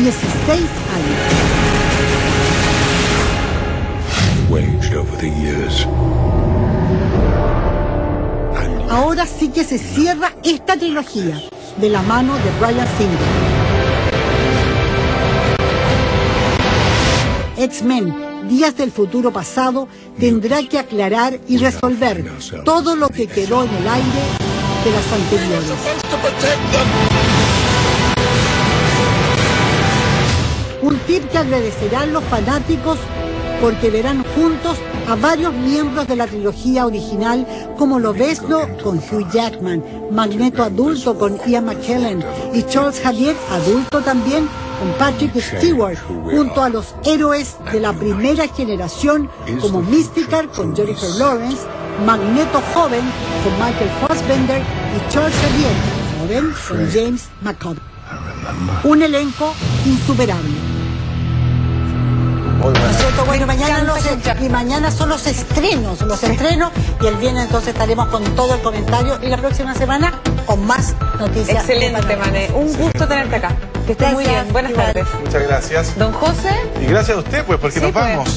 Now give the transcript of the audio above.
16 años. Ahora sí que se cierra esta trilogía de la mano de Bryan Singer. X-Men, Días del Futuro Pasado, tendrá que aclarar y resolver todo lo que quedó en el aire de las anteriores. Un tip que agradecerán los fanáticos porque verán juntos a varios miembros de la trilogía original como Lobezno con Hugh Jackman, Magneto adulto con Ian McKellen y Charles Xavier adulto también con Patrick Stewart, junto a los héroes de la primera generación como Mystical con Jennifer Lawrence, Magneto joven con Michael Fassbender y Charles Xavier joven con James McAvoy. Un elenco insuperable. ¿No es cierto? Bueno, mañana son los estrenos, y el viernes entonces estaremos con todo el comentario y la próxima semana con más noticias. Excelente, Mané. Un gusto tenerte acá. Que estés muy bien. Buenas tardes. Muchas gracias. Don José. Y gracias a usted, pues, porque nos vamos.